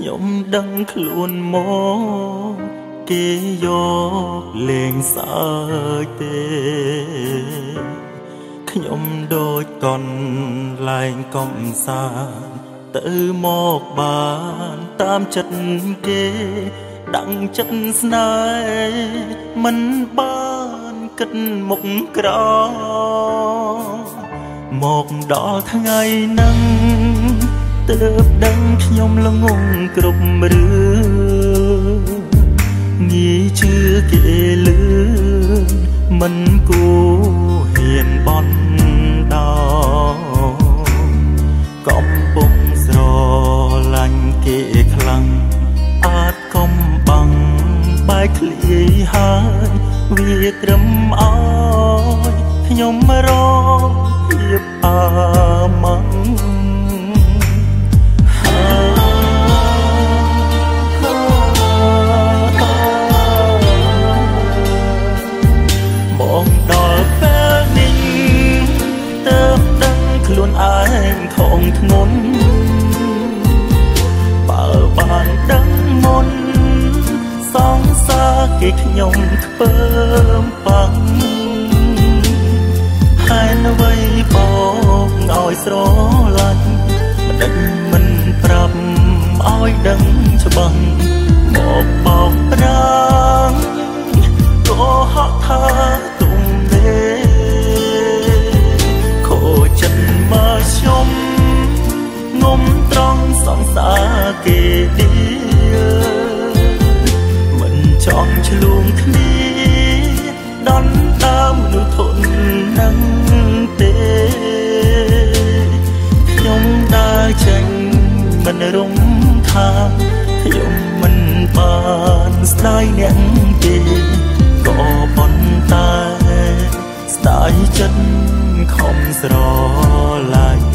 ខ្ញុំដឹងខ្លួនមកគេយកលេងសើចទេខ្ញុំដូចកនលែងកំសាន្តទៅមកបានតាមចិត្តគេដឹងចិត្តស្នេហ៍មិនបានគិតមុខក្រមកដល់ថ្ងៃហ្នឹងទើបដឹងខ្ញុំល្ងងគ្រប់រឿងងាយជឿគេលឺមិនគួរហ៊ានបន់ដោកំពុងស្រឡាញ់គេខ្លាំងអាចកំបាំងបែកធ្លាយហើយវាត្រឹមអោយខ្ញុំរងភាពអាម៉ាំងមកដល់ពេលនេះទើបដឹងខ្លួនឯងខំធ្ងន់បើបានដឹងមុនសង្សារគេខ្ញុំធ្វើបាំងហើយអ្វីបងឲ្យស្រឡាញ់មិនដឹងមិនប្រាប់ឲ្យដឹងច្បាស់មកបោកប្រាំងក៏ហក់ថាទុំទេខូចចិត្តមកខ្ញុំងំត្រង់សង្សារគេឌីមិនចង់ឆ្លងគ្នាដល់ដើមមនុស្សធន់នឹងទេខ្ញុំដើរចេញមិនរំខានខ្ញុំមិនបានស្ដាយអ្នកទេក៏ប៉ុន្តែស្ដាយចិត្តខំស្រឡាញ់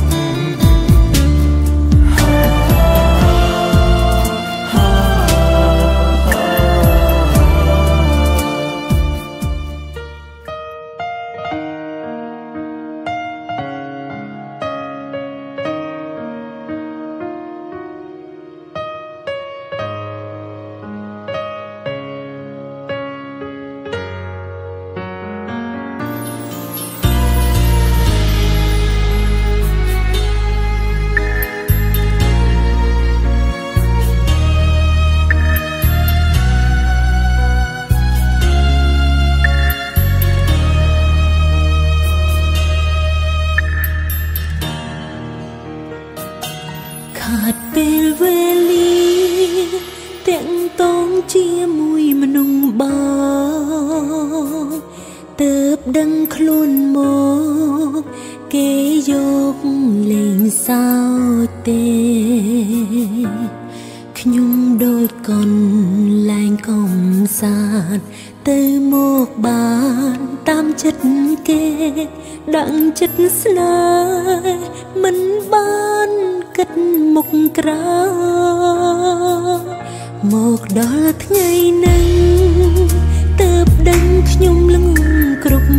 ខាត់ពេលវេលាទាំងតងជាមួយមនុស្សបងទើបដឹងខ្លួនមកគេយកលេងសើចទេខ្ញុំដូចកនលែងកំសាន្តទៅមកបានតាមចិត្តគេដឹងចិត្តស្នេហ៍មិនបានគិតមុខក្រោយមកដល់ថ្ងៃហ្នឹងទើបដឹងខ្ញុំល្ងងគ្រប់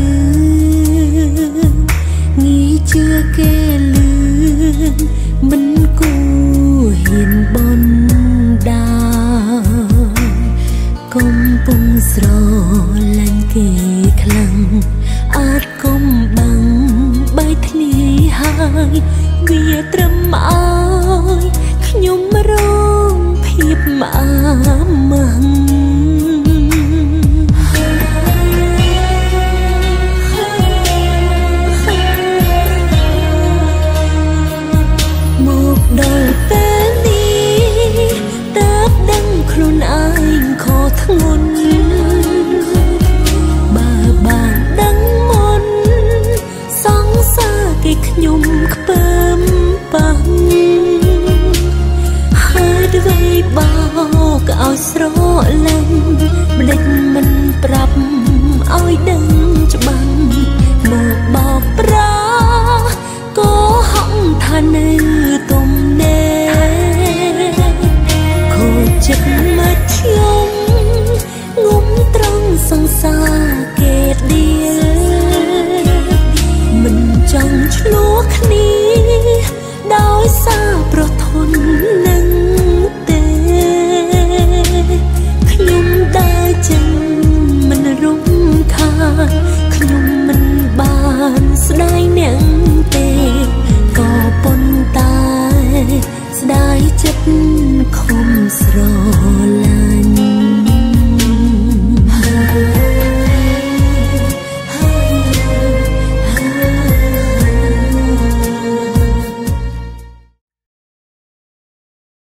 រឿងងាយជឿគេលឿនមិនគួរហ៊ានបន់ដាកំពុងស្រឡាញ់គេខ្លាំងអាចកំបាំងបែកធ្លាយហើយវាត្រឹមអោយខ្ញុំរងភាពអាម៉ាំងមកដល់ពេលនេះតើបដឹងខ្លួនឯងខុសធ្ងន់បើបានដឹងមុនសង្សារគេខ្ញុំខ្ពើមបាំងហើយអ្វីបោកឲ្យស្រឡាញ់ម្ដេចមិនប្រាប់ឲ្យដឹងច្បាស់